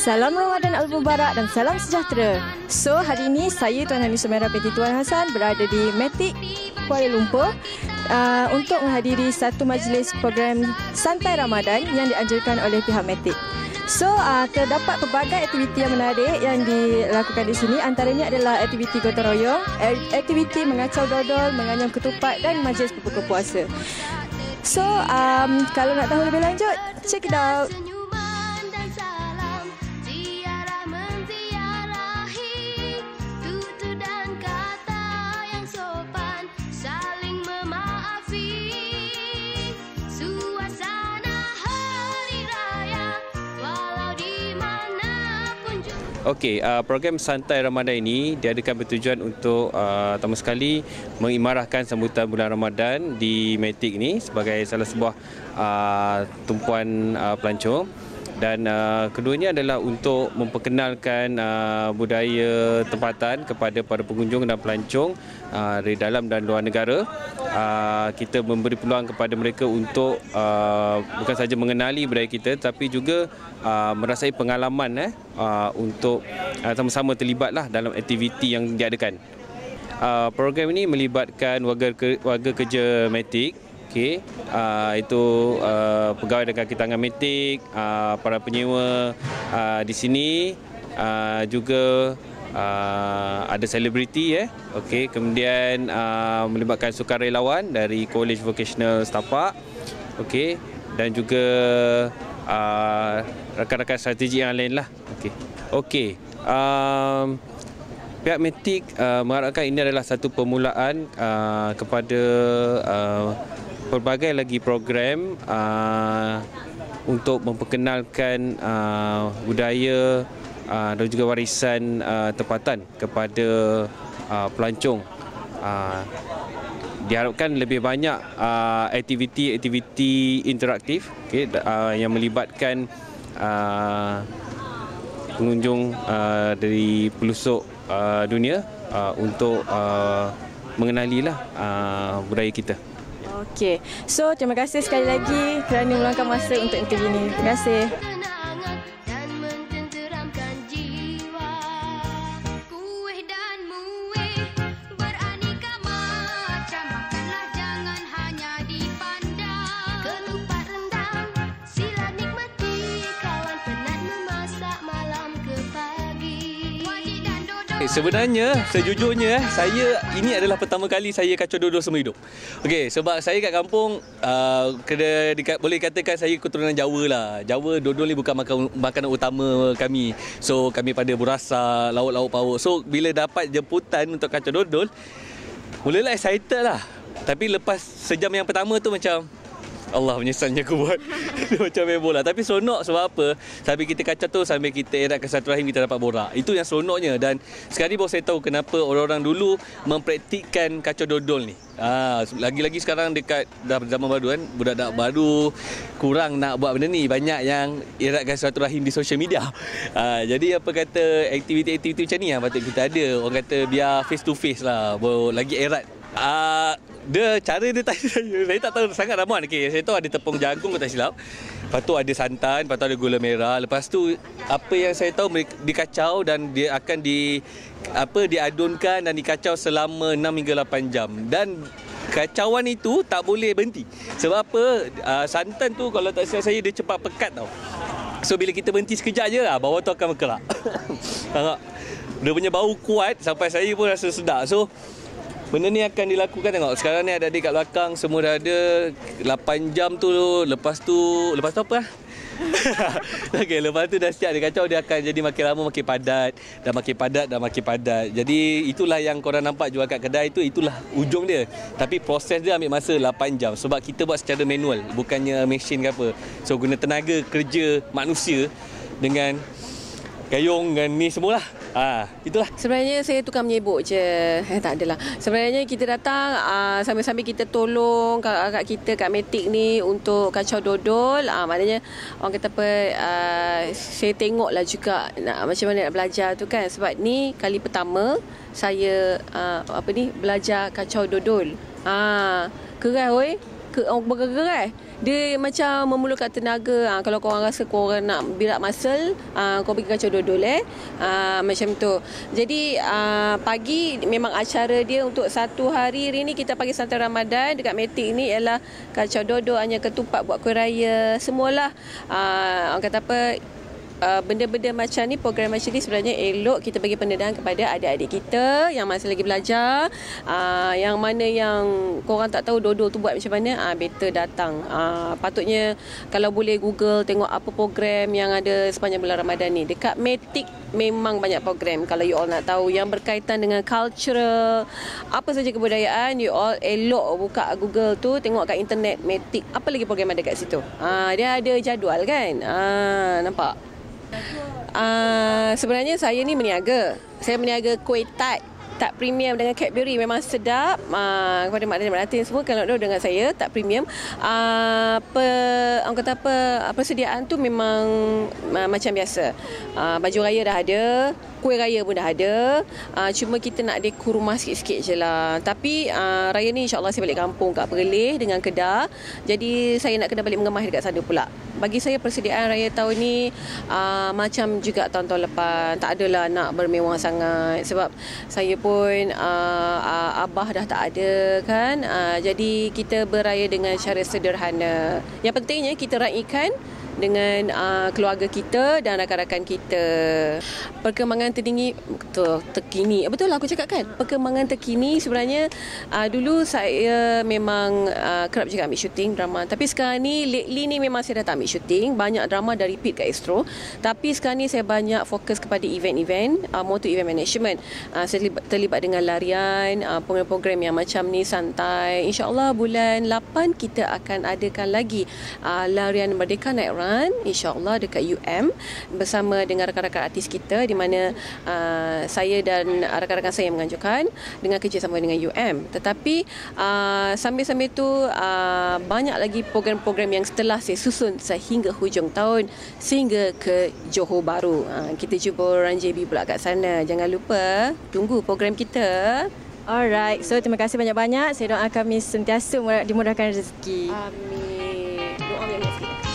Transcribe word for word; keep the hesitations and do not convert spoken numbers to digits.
Salam Ramadan Al-Mubarak dan salam sejahtera. So, hari ini saya Tuan Hani Sumaira binti Tuan Hassan berada di MaTiC Kuala Lumpur uh, untuk menghadiri satu majlis program Santai Ramadan yang dianjurkan oleh pihak MaTiC. So, uh, terdapat pelbagai aktiviti yang menarik yang dilakukan di sini. Antaranya adalah aktiviti gotong royong, aktiviti mengacau dodol, menganyam ketupat dan majlis berbuka puasa. So, um, kalau nak tahu lebih lanjut, check it out. Okey, uh, program Santai Ramadan ini diadakan bertujuan untuk uh, pertama sekali mengimarahkan sambutan bulan Ramadan di MaTiC ini sebagai salah sebuah uh, tumpuan uh, pelancong, dan uh, keduanya adalah untuk memperkenalkan uh, budaya tempatan kepada para pengunjung dan pelancong uh, dari dalam dan luar negara. Uh, kita memberi peluang kepada mereka untuk uh, bukan saja mengenali budaya kita, tapi juga uh, merasai pengalaman eh, uh, untuk uh, sama-sama terlibatlah dalam aktiviti yang diadakan. Uh, program ini melibatkan warga, ke, warga kerja MaTiC, okay, uh, itu uh, pegawai dan kaki tangan MaTiC, uh, para penyewa uh, di sini, uh, juga Uh, ada selebriti eh, okey, kemudian uh, melibatkan sukarelawan dari College Vocational Setapak, okey, dan juga uh, rakan-rakan strategi yang lain lah. Okey, okey. Um, pihak MaTiC uh, mengharapkan ini adalah satu permulaan uh, kepada uh, pelbagai lagi program uh, untuk memperkenalkan uh, budaya Uh, dan juga warisan uh, tempatan kepada uh, pelancong. Uh, diharapkan lebih banyak uh, aktiviti-aktiviti interaktif, okay, uh, yang melibatkan uh, pengunjung uh, dari pelosok uh, dunia uh, untuk uh, mengenalilah uh, budaya kita. Okey. So, terima kasih sekali lagi kerana meluangkan masa untuk interview ini. Terima kasih. Sebenarnya, sejujurnya, saya ini adalah pertama kali saya kacau dodol seumur hidup. Okey, sebab saya kat kampung, uh, kena di, boleh katakan saya keturunan Jawa lah. Jawa, dodol ni bukan makan, makanan utama kami. So, kami pada berasa, lauk-lauk pauk. So, bila dapat jemputan untuk kacau dodol, mulalah excited lah. Tapi lepas sejam yang pertama tu macam, Allah, menyesalnya aku buat. Macam main bola. Tapi seronok sebab apa? Sambil kita kacau tu, sambil kita eratkan satu rahim, kita dapat borak. Itu yang seronoknya. Dan sekali baru saya tahu kenapa orang-orang dulu mempraktikkan kacau dodol ni. Ha, lagi-lagi sekarang dekat dah zaman baru kan, budak-budak baru kurang nak buat benda ni. Banyak yang eratkan satu rahim di social media. Ha, jadi apa kata, aktiviti-aktiviti macam ni yang patut kita ada. Orang kata biar face to face lah. Baru lagi erat. Uh, dia cara dia tanya saya, saya tak tahu sangat ramuan. Okay, saya tahu ada tepung jagung, tak silap. Lepas tu ada santan, lepas tu ada gula merah. Lepas tu apa yang saya tahu, dikacau dan dia akan di apa diadunkan dan dikacau selama enam hingga lapan jam. Dan kacauan itu tak boleh berhenti. Sebab apa? Uh, santan tu kalau tak silap saya, dia cepat pekat tau. So bila kita berhenti sekejap je, bawah tu akan berkerak. Dia punya bau kuat sampai saya pun rasa sedap. So benda ni akan dilakukan, tengok. Sekarang ni adik-adik kat belakang semua dah ada lapan jam tu. Lepas tu, lepas tu apa lah? Okay, lepas tu dah siap dia kacau, dia akan jadi makin lama makin padat. Dah makin padat, dah makin padat. Jadi itulah yang korang nampak jual kat kedai tu, itulah ujung dia. Tapi proses dia ambil masa lapan jam. Sebab kita buat secara manual, bukannya mesin ke apa. So guna tenaga kerja manusia dengan gayung dan ni semualah. Ah, itulah. Sebenarnya saya tukar menyebut je. Eh, tak adalah. Sebenarnya kita datang uh, sambil-sambil kita tolong kakak-kakak kita kat MaTiC ni untuk kacau dodol. Uh, maknanya orang kata apa, uh, saya tengoklah juga nak, macam mana nak belajar tu kan. Sebab ni kali pertama saya uh, apa ni belajar kacau dodol. Ah, uh, keras oi. ke, orang bergerak. Dia macam memerlukan tenaga. Ha, kalau korang rasa korang nak birak muscle, ha, korang pergi kacau dodol eh. Ha, macam tu. Jadi ha, pagi memang acara dia untuk satu hari. Hari ni kita pagi Santai Ramadan dekat MaTiC ni ialah kacau dodol, hanya ketupat, buat kuih raya, semualah. Ha, orang kata apa, Uh, benda-benda macam ni, program macam ni sebenarnya elok kita bagi pendedahan kepada adik-adik kita yang masih lagi belajar. Uh, yang mana yang korang tak tahu dodol tu buat macam mana, uh, better datang. Uh, patutnya kalau boleh Google tengok apa program yang ada sepanjang bulan Ramadan ni. Dekat MaTiC memang banyak program. Kalau you all nak tahu yang berkaitan dengan cultural, apa saja kebudayaan, you all elok buka Google tu, tengok kat internet MaTiC apa lagi program ada kat situ. Uh, dia ada jadual kan. Uh, nampak? Uh, sebenarnya saya ni meniaga. Saya meniaga kuih tart. Tart premium dengan Cadbury, memang sedap. Uh, kepada mak dan mak latin semua, kalau order dengan saya tart premium. Uh, pe, orang kata apa, persediaan tu memang uh, macam biasa. Uh, baju raya dah ada, kuih raya pun dah ada. Uh, cuma kita nak dekor rumah sikit-sikit je lah. Tapi uh, raya ni insyaAllah saya balik kampung kat Perlis dengan Kedah. Jadi saya nak kena balik mengemah dekat sana pula. Bagi saya persediaan raya tahun ni uh, macam juga tahun-tahun lepas. Tak adalah nak bermewah sangat. Sebab saya pun uh, uh, abah dah tak ada kan. Uh, jadi kita beraya dengan cara sederhana. Yang pentingnya kita raikan dengan uh, keluarga kita dan rakan-rakan kita. Perkembangan terkini, betul, terkini. Betul lah aku cakap kan? Perkembangan terkini sebenarnya uh, dulu saya memang uh, kerap juga ambil syuting drama. Tapi sekarang ni, lately ni memang saya dah tak ambil syuting. Banyak drama dah repeat kat Astro. Tapi sekarang ni saya banyak fokus kepada event-event, uh, more to event management. Uh, saya terlibat, terlibat dengan larian, uh, program-program yang macam ni, santai. InsyaAllah bulan lapan kita akan adakan lagi uh, larian Merdeka Night Run, InsyaAllah dekat U M bersama dengan rakan-rakan artis kita, di mana uh, saya dan rakan-rakan saya yang menganjurkan dengan kerjasama dengan U M. Tetapi uh, sambil-sambil tu uh, banyak lagi program-program yang setelah saya susun sehingga hujung tahun, sehingga ke Johor Bahru. Uh, kita jumpa orang J B pula kat sana. Jangan lupa tunggu program kita. Alright, so terima kasih banyak-banyak. Saya doakan kami sentiasa dimudahkan rezeki. Amin. Doa yang sikit.